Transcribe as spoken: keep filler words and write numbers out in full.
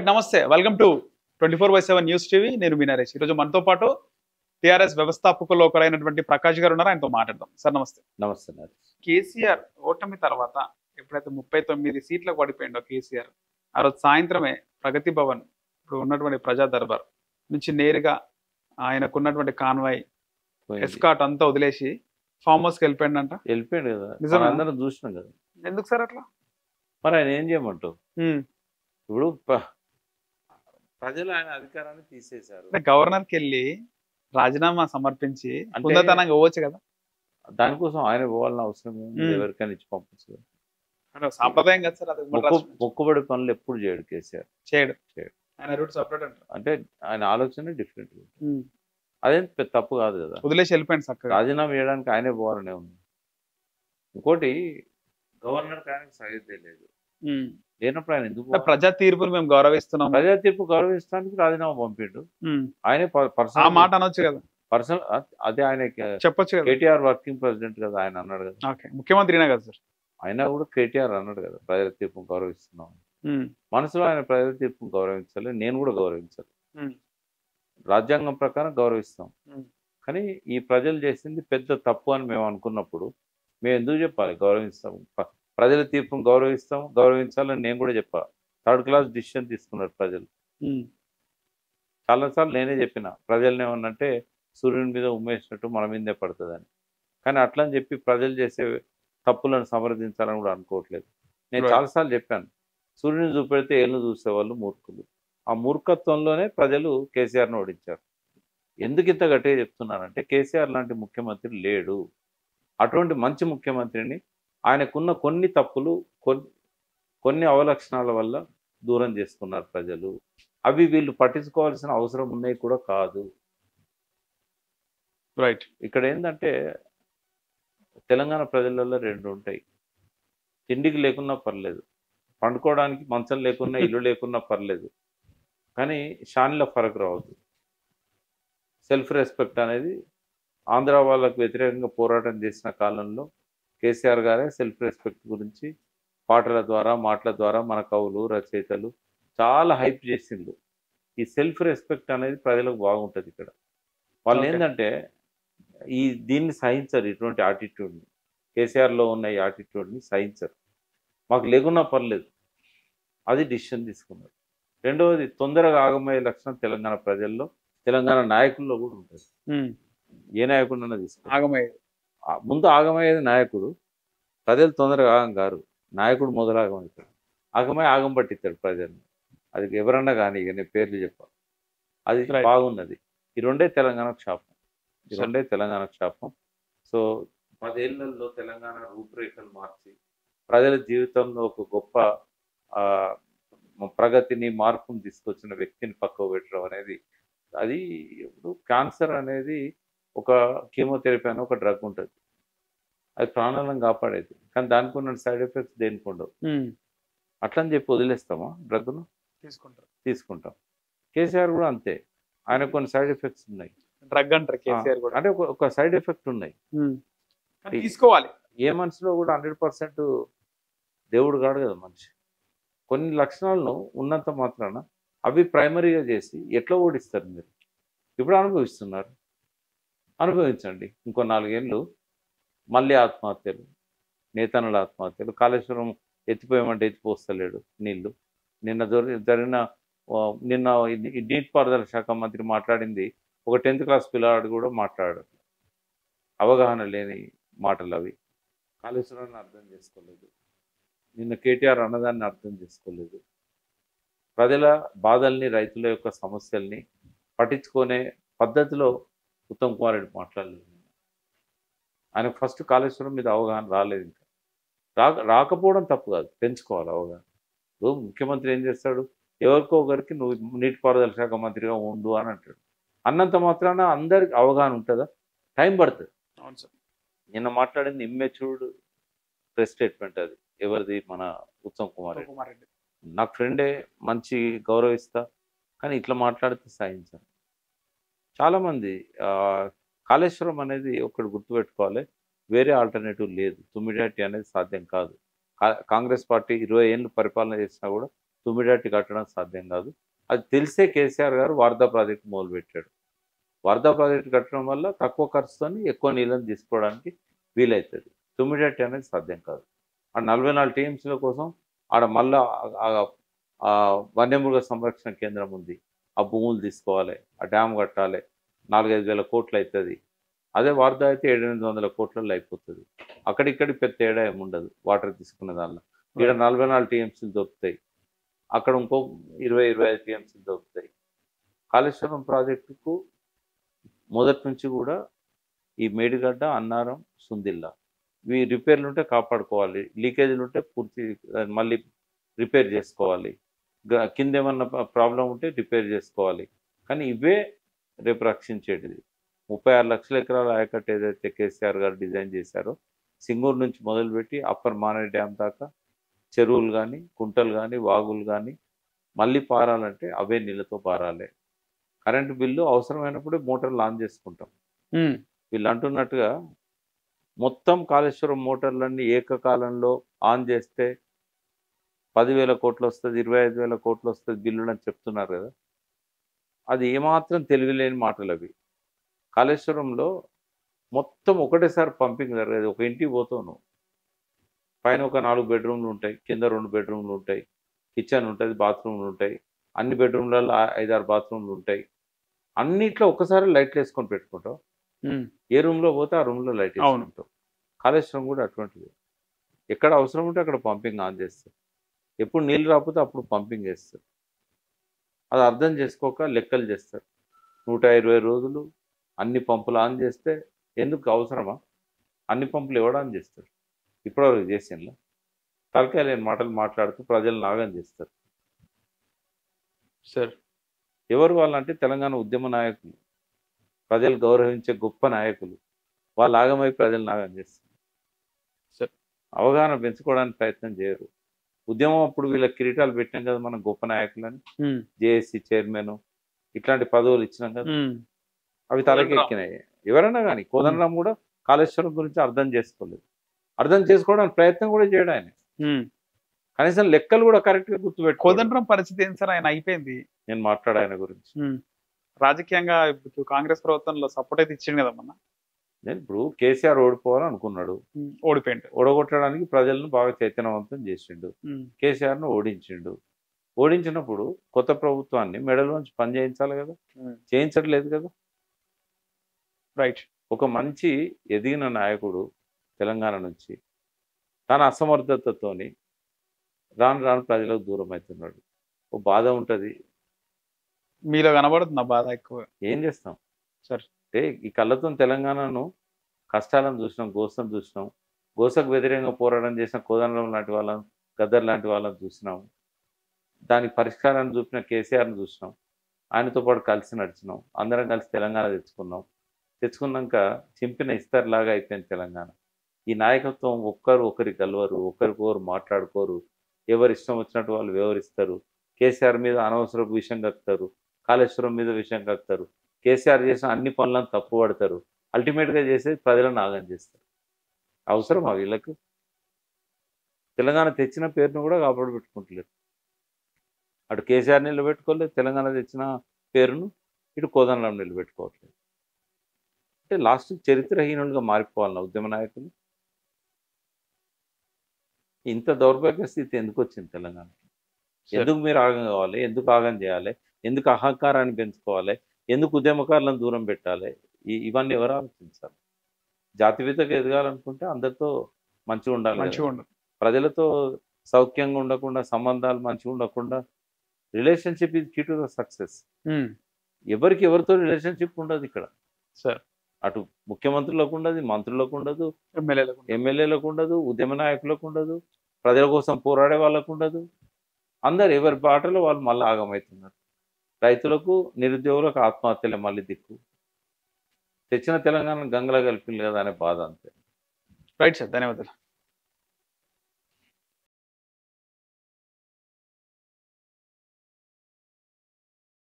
నమస్తే welcome to twenty four by seven news TV. నేను మీ నరేష్. ఈరోజు మనతో పాటు టీఆర్ఎస్ వ్యవస్థాపకుల్లో ఒకరైనటువంటి ప్రకాష్ గారు ఉన్నారు. ఆయనతో మాట్లాడదాం. సార్ నమస్తే. నమస్తే నరేష్. కేసీఆర్ ఓటమి తర్వాత ఎప్పుడైతే ముప్పై తొమ్మిది సీట్లకు పడిపోయిండో కేసీఆర్, ఆ రోజు సాయంత్రమే ప్రగతి భవన్ ఇప్పుడు ఉన్నటువంటి ప్రజా దర్బార్ నుంచి నేరుగా ఆయనకున్నటువంటి కాన్వాయ్ ఎస్కాట్ అంతా వదిలేసి ఫామ్ హౌస్కి వెళ్ళిపోయిందంట. వెళ్ళిపోయాడు కదా, నిజమే. అందరం చూసినాం కదా. ఎందుకు సార్ అట్లా? మరి ఆయన ఏం చేయమంటావు? ఉమ్. ఇప్పుడు ప- ప్రజలు ఆయన అధికారాన్ని తీసేశారు. అంటే గవర్నర్కి వెళ్ళి రాజీనామా సమర్పించి అంటే- హుందాతనంగా ఇవ్వచ్చు కదా. దానికోసం ఆయన పోవాలని అవసరం ఏముంది? ఉమ్. ఎవరికైనా ఇచ్చి పంపించదు. అంటే సాంప్రదాయం కదా సార్, అది ఉమ్మడి మొక్కు రాష్ట్రం నుంచి. మొక్కుబడి పనులు ఎప్పుడు చేయడు కేసీఆర్. చేయడు చేయడు. ఆయన రూట్ సపరేట్ అంటారు. అంటే ఆయన ఆలోచన డిఫరెంట్. ఉమ్. అదేం పెద్ద తప్పు కాదు కదా. వదిలేసి వెళ్ళిపోయింది చక్కగా. రాజీనామా చేయడానికి ఆయనే పోవాలనే ఉంది. ఇంకోటి, గవర్నర్ ఆయనకు సరిగ్గా లేదు. ఉమ్. లేనప్పుడు ఆయన ఎందుకు అంటే పోవాలి? ప్రజా తీర్పును మేము గౌరవిస్తున్నాం. ప్రజా తీర్పు గౌరవిస్తానికి రాజీనామా పంపిండు. ఉమ్. ఆయనే ఆ పర్సనల్ మాట అనొచ్చు కదా, పర్సనల్ అదే ఆయన చెప్పొచ్చు కదా. కేటీఆర్ వర్కింగ్ ప్రెసిడెంట్ కదా, ఆయన అన్నాడు కదా. ఓకే, ముఖ్యమంత్రినే కదా సార్. ఆయన కూడా కేటీఆర్ అన్నాడు కదా, ప్రజల తీర్పును గౌరవిస్తున్నాం. ఉమ్. మనసులో ఆయన ప్రజల తీర్పును గౌరవించాలి, నేను కూడా గౌరవించాలి. ఉమ్. రాజ్యాంగం ప్రకారం గౌరవిస్తాం. ఉమ్. కానీ ఈ ప్రజలు చేసింది పెద్ద తప్పు అని మేము అనుకున్నప్పుడు మేము ఎందుకు చెప్పాలి గౌరవిస్తాము? ప- ప్రజల తీర్పును గౌరవిస్తాం, గౌరవించాలని నేను కూడా చెప్పాలి. థర్డ్ క్లాస్ డిసిషన్ తీసుకున్నారు ప్రజలు. ఉమ్. చాలాసార్లు నేనే చెప్పిన, ప్రజల్ని ఏమన్నంటే సూర్యుని మీద ఉమ్మేసినట్టు మన మీదే పడుతుందని. కానీ అట్లని చెప్పి ప్రజలు చేసే తప్పులను సమర్థించాలని కూడా అనుకోవట్లేదు. నేను Right. చాలాసార్లు చెప్పాను, సూర్యుని చూపెడితే ఏళ్ళు చూసేవాళ్ళు మూర్ఖులు. ఆ మూర్ఖత్వంలోనే ప్రజలు కేసీఆర్ను ఓడించారు. ఎందుకు ఇంత గట్టిగా చెప్తున్నానంటే, కేసీఆర్ లాంటి ముఖ్యమంత్రి లేడు. అటువంటి మంచి ముఖ్యమంత్రిని ఆయనకున్న కొన్ని తప్పులు, కొన్ని కొన్ని అవలక్షణాల వల్ల దూరం చేసుకున్నారు ప్రజలు. అవి వీళ్ళు పట్టించుకోవాల్సిన అవసరం ఉన్నాయి కూడా కాదు. రైట్. ఇక్కడ ఏంటంటే, తెలంగాణ ప్రజలలో రెండు ఉంటాయి. తిండికి లేకున్నా పర్లేదు, పండుకోవడానికి మంచం లేకున్నా, ఇల్లు లేకున్నా పర్లేదు, కానీ షాన్లో ఫరక్ రావద్దు. సెల్ఫ్ రెస్పెక్ట్ అనేది ఆంధ్ర వాళ్ళకు వ్యతిరేకంగా పోరాటం చేసిన కాలంలో కేసీఆర్ గారే సెల్ఫ్ రెస్పెక్ట్ గురించి పాటల ద్వారా, మాటల ద్వారా మన కవులు, రచయితలు చాలా హైప్ చేసిండ్రు. ఈ సెల్ఫ్ రెస్పెక్ట్ అనేది ప్రజలకు బాగుంటుంది. ఇక్కడ వాళ్ళు Okay. ఏంటంటే ఈ దీన్ని సహించరు, ఇటువంటి యాటిట్యూడ్ని. కేసీఆర్లో ఉన్న ఈ యాటిట్యూడ్ని సహించరు. మాకు లేకున్నా పర్లేదు, అది డిసిషన్ తీసుకున్నారు. రెండవది, తొందరగా ఆగమయ్యే లక్షణం తెలంగాణ ప్రజల్లో, తెలంగాణ నాయకుల్లో కూడా ఉంటుంది. ఉమ్. ఏ నాయకుడినైనా తీసుకో, ఆగమయ్యేది. ఆ ముందు ఆగమయ్యేది నాయకుడు. ప్రజలు తొందరగా ఆగం గారు, నాయకుడు మొదలు ఆగమవుతాడు. ఆగమై ఆగం పట్టిస్తాడు ప్రజల్ని. అది ఎవరన్నా కానీ, ఇక నేను పేర్లు చెప్పా, అది Right. బాగున్నది. ఈ రెండే తెలంగాణకు శాపం. ఈ రెండే తెలంగాణకు శాపం. సో పదేళ్లలో తెలంగాణ రూపురేఖలు మార్చి ప్రజల జీవితంలో ఒక గొప్ప ఆ, ప్రగతిని, మార్పును తీసుకొచ్చిన వ్యక్తిని పక్కకు పెట్టడం అనేది, అది ఇప్పుడు క్యాన్సర్ అనేది ఒక కీమోథెరపీ అని ఒక డ్రగ్ ఉంటుంది, అది ప్రాణాలను కాపాడేది. కానీ దానికి ఉన్న సైడ్ ఎఫెక్ట్స్ దేనికి ఉండవు. ఉమ్. అట్లని చెప్పి వదిలేస్తామా డ్రగ్ను? తీసుకుంటారు. తీసుకుంటాం. కేసీఆర్ కూడా అంతే, ఆయన కొన్ని సైడ్ ఎఫెక్ట్స్ ఉన్నాయి. డ్రగ్ అంటారు కేసీఆర్ కూడా. అంటే ఒక- ఒక సైడ్ ఎఫెక్ట్ ఉన్నాయి. ఉమ్. కానీ తీసుకోవాలి. ఏ మనిషిలో కూడా హండ్రెడ్ పర్సెంట్ దేవుడు కాడు కదా మనిషి. కొన్ని లక్షణాలను ఉన్నంత మాత్రాన అవి ప్రైమరీగా చేసి ఎట్లా ఓడిస్తారు మీరు? ఇప్పుడు అనుభవిస్తున్నారు, అనుభవించండి. ఇంకో నాలుగేళ్ళు మళ్ళీ ఆత్మహత్యలు, నేతనుల ఆత్మహత్యలు. కాళేశ్వరం ఎత్తిపోయామంటే ఎత్తిపోస్తలేడు నీళ్లు. నిన్న జరి- జరిగిన ఆ, నిన్న ఈ- ఈ నీటిపారుదల శాఖ మంత్రి మాట్లాడింది ఒక టెన్త్ క్లాస్ పిల్లాడు కూడా మాట్లాడాడు. అవగాహన లేని మాటలు అవి. కాళేశ్వరాన్ని అర్థం చేసుకోలేదు, నిన్న కేటీఆర్ అన్నదాన్ని అర్థం చేసుకోలేదు. ప్రజల బాధల్ని, రైతుల యొక్క సమస్యల్ని పట్టించుకునే పద్ధతిలో ఉత్తమ్ కుమార్ రెడ్డి మాట్లాడలేదు. ఆయనకు ఫస్ట్ కాళేశ్వరం మీద అవగాహన రాలేదు. ఇంకా రా రాకపోవడం తప్పు కాదు, పెంచుకోవాలి అవగాహన. ఇప్పుడు ముఖ్యమంత్రి ఏం చేస్తాడు, ఎవరికో ఒకరికి నువ్వు నీటిపారుదల శాఖ మంత్రిగా ఉండు అని అంటాడు. అన్నంత మాత్రాన అందరికి అవగాహన ఉంటుందా? టైం పడుతుంది. అవును సార్. నిన్న మాట్లాడింది ఇమ్మెచ్యూర్డ్ ప్రెస్ స్టేట్మెంట్. అది ఎవరిది? మన ఉత్తమ్ కుమార్ రెడ్డి. కుమార్ రెడ్డి. నాకు ఫ్రెండే, మంచి గౌరవిస్తా, కానీ ఇట్లా మాట్లాడితే సాయించాను. చాలామంది ఆ, కాళేశ్వరం అనేది ఒకటి గుర్తుపెట్టుకోవాలి, వేరే ఆల్టర్నేటివ్ లేదు. తుమ్మిడాటి అనేది సాధ్యం కాదు. కా- కాంగ్రెస్ పార్టీ ఇరవై ఏళ్ళు పరిపాలన చేసినా కూడా తుమ్మిడట్టి కట్టడం సాధ్యం కాదు. అది తెలిసే కేసీఆర్ గారు వార్దా ప్రాజెక్ట్ మొదలుపెట్టాడు. వార్దా ప్రాజెక్ట్ కట్టడం వల్ల తక్కువ ఖర్చుతోని ఎక్కువ నీళ్ళని తీసుకోవడానికి వీలవుతుంది. తుమ్మిడట్టి అనేది సాధ్యం కాదు. ఆ నలభై నాలుగు టీఎంసీల కోసం ఆడ మళ్ళా ఆ వన్యమృగ సంరక్షణ కేంద్రం ఉంది. ఆ భూములు తీసుకోవాలి, ఆ డ్యామ్ కట్టాలి, నాలుగైదు వేల కోట్లు అవుతుంది. అదే వార్దా అయితే ఏడు ఎనిమిది వందల కోట్లలో అయిపోతుంది. అక్కడిక్కడి పెద్ద తేడా ఏమి ఉండదు వాటర్ తీసుకునే దానిలో. ఇక్కడ నలభై నాలుగు టీఎంసీలు దొరుకుతాయి, అక్కడ ఇంకో ఇరవై ఇరవై ఐదు టీఎంసీలు దొరుకుతాయి. కాళేశ్వరం ప్రాజెక్టుకు మొదటి నుంచి కూడా ఈ మేడిగడ్డ, అన్నారం, సుందిల్లా ఇవి రిపేర్లు ఉంటే కాపాడుకోవాలి, లీకేజీలు ఉంటే పూర్తి మళ్ళీ రిపేర్ చేసుకోవాలి, కింద ఏమన్నా ప్రాబ్లం ఉంటే రిపేర్ చేసుకోవాలి. కానీ ఇవే రేపు రక్షించేటిది. ముప్పై ఆరు లక్షల ఎకరాల ఆయకట్టు ఏదైతే కేసీఆర్ గారు డిజైన్ చేశారో, సింగూరు నుంచి మొదలుపెట్టి అప్పర్ మానేరు డ్యామ్ దాకా చెరువులు కానీ, కుంటలు కానీ, వాగులు కానీ మళ్ళీ పారాలంటే అవే నీళ్ళతో పారాలి. కరెంటు బిల్లు అవసరమైనప్పుడే మోటార్లు ఆన్ చేసుకుంటాం. వీళ్ళు అంటున్నట్టుగా మొత్తం కాళేశ్వరం మోటార్లన్నీ ఏకకాలంలో ఆన్ చేస్తే పదివేల కోట్లు వస్తుంది, ఇరవై ఐదు వేల కోట్లు వస్తుంది బిల్లులు అని చెప్తున్నారు కదా. అది ఏమాత్రం తెలివిలేని మాటలు అవి. కాళేశ్వరంలో మొత్తం ఒకటేసారి పంపింగ్ జరగదు. ఒక ఇంటికి పోతాను, పైన ఒక నాలుగు బెడ్రూమ్లు ఉంటాయి, కింద రెండు బెడ్రూమ్లు ఉంటాయి, కిచెన్ ఉంటుంది, బాత్రూమ్లు ఉంటాయి, అన్ని బెడ్రూమ్లలో ఐదారు బాత్రూమ్లు ఉంటాయి. అన్నిట్లో ఒకసారి లైట్లు వేసుకొని పెట్టుకుంటాం. ఏ రూమ్లో పోతే ఆ రూమ్లో లైట్ వేసుకుంటాం. కాళేశ్వరం కూడా అటువంటిది. ఎక్కడ అవసరం ఉంటే అక్కడ పంపింగ్ ఆన్ చేస్తారు. ఎప్పుడు నీళ్ళు రాకపోతే అప్పుడు పంపింగ్ చేస్తారు. అది అర్థం చేసుకోక లెక్కలు చేస్తారు. నూట ఇరవై రోజులు అన్ని పంపులు ఆన్ చేస్తే ఎందుకు అవసరమా? అన్ని పంపులు ఎవడు ఆన్ చేస్తారు? ఇప్పటివరకు చేసేలా తలకాయ లేని మాటలు మాట్లాడుతూ ప్రజలు నాగం చేస్తారు. సార్ ఎవరు వాళ్ళంటే తెలంగాణ ఉద్యమ నాయకులు, ప్రజలు గౌరవించే గొప్ప నాయకులు. వాళ్ళు ఆగమై ప్రజలు నాగం చేస్తారు. సార్ అవగాహన పెంచుకోవడానికి ప్రయత్నం చేయరు. ఉద్యమం అప్పుడు వీళ్ళ కిరీటాలు పెట్టినాం కదా మనం గొప్ప నాయకులని, జేఏసీ చైర్మన్ ఇట్లాంటి పదవులు ఇచ్చినాం కదా, అవి తలకెక్కినాయి. ఎవరైనా కానీ కోదండరాం కూడా కాళేశ్వరం గురించి అర్థం చేసుకోలేదు. అర్థం చేసుకోవడానికి ప్రయత్నం కూడా చేయడం ఆయన. కనీసం లెక్కలు కూడా కరెక్ట్ గా గుర్తుపెట్టు. కోదండరాం పరిస్థితి ఏంటి సార్? ఆయన అయిపోయింది. నేను మాట్లాడా ఆయన గురించి. రాజకీయంగా కాంగ్రెస్ ప్రభుత్వంలో సపోర్ట్ అయితే ఇచ్చింది కదా మొన్న. నేను ఇప్పుడు కేసీఆర్ ఓడిపోవాలని అనుకున్నాడు, ఓడిపోయిండు. ఓడగొట్టడానికి ప్రజలను బాగా చైతన్యవంతం చేసిండు, కేసీఆర్ ను ఓడించిండు. ఓడించినప్పుడు కొత్త ప్రభుత్వాన్ని మెడలోంచి పని చేయించాలి కదా, చేయించట్లేదు కదా. రైట్. ఒక మంచి ఎదిగిన నాయకుడు తెలంగాణ నుంచి తన అసమర్థతతోని రాను రాను ప్రజలకు దూరం అవుతున్నాడు. ఓ బాధ ఉంటుంది. మీలో కనబడుతుంది ఆ బాధ ఎక్కువ. ఏం చేస్తాం సార్? అంటే ఈ కళ్ళతో తెలంగాణను కష్టాలను చూసినాం, గోసం చూసినాం, గోసకు వ్యతిరేకంగా పోరాటం చేసిన కోదండరాం లాంటి వాళ్ళని, గద్దర్ లాంటి వాళ్ళని చూసినాం, దానికి పరిష్కారాన్ని చూపిన కేసీఆర్ని చూసినాం, ఆయనతో పాటు కలిసి నడిచినాం, అందరం కలిసి తెలంగాణ తెచ్చుకున్నాం. తెచ్చుకున్నాక చింపిన ఇస్తర్లాగా అయిపోయింది తెలంగాణ. ఈ నాయకత్వం ఒక్కరు ఒకరి కలవరు, ఒకరికొకరు మాట్లాడుకోరు, ఎవరు ఇష్టం వచ్చినట్టు వాళ్ళు వ్యవహరిస్తారు. కేసీఆర్ మీద అనవసరపు విషయం కక్కుతారు, కాళేశ్వరం మీద విషయం కక్కుతారు, కేసీఆర్ చేసిన అన్ని పనులను తప్పు పడతారు. అల్టిమేట్గా చేసేది ప్రజలను ఆగం చేస్తారు. అవసరమా వీళ్ళకు? తెలంగాణ తెచ్చిన పేరును కూడా కాపాడు పెట్టుకుంటలేరు. అటు కేసీఆర్ నిలబెట్టుకోలేదు, తెలంగాణ తెచ్చిన పేరును ఇటు కోదండరాం నిలబెట్టుకోవట్లేదు. అంటే లాస్ట్ చరిత్రహీనులుగా మారిపోవాలన్న ఉద్యమ నాయకులు. ఇంత దౌర్భాగ్య స్థితి ఎందుకు వచ్చింది తెలంగాణకి? ఎందుకు మీరు ఆగం కావాలి? ఎందుకు ఆగం చేయాలి? ఎందుకు అహంకారాన్ని పెంచుకోవాలి? ఎందుకు ఉద్యమకారులను దూరం పెట్టాలి? ఈ ఇవన్నీ ఎవరు ఆలోచించాలి? జాతివేత్తగా ఎదగాలనుకుంటే అందరితో మంచిగా ఉండాలి, మంచిగా ఉండదు. ప్రజలతో సౌఖ్యంగా ఉండకుండా, సంబంధాలు మంచిగా ఉండకుండా, relationship is key to the success. ఎవరికి ఎవరితో రిలేషన్షిప్ ఉండదు ఇక్కడ. సార్ అటు ముఖ్యమంత్రులకు ఉండదు, మంత్రులకు ఉండదు, ఎమ్మెల్యేలకు ఎమ్మెల్యేలకు ఉండదు, ఉద్యమ నాయకులకు ఉండదు, ప్రజల కోసం పోరాడే వాళ్ళకు ఉండదు. అందరు ఎవరి బాటలో వాళ్ళు మళ్ళీ ఆగమవుతున్నారు. రైతులకు, నిరుద్యోగులకు ఆత్మహత్యలే మళ్ళీ దిక్కు. తెచ్చిన తెలంగాణ గంగలా కలిపింది కదా అనే బాధ అంతే. రైట్ సార్, ధన్యవాదాలు.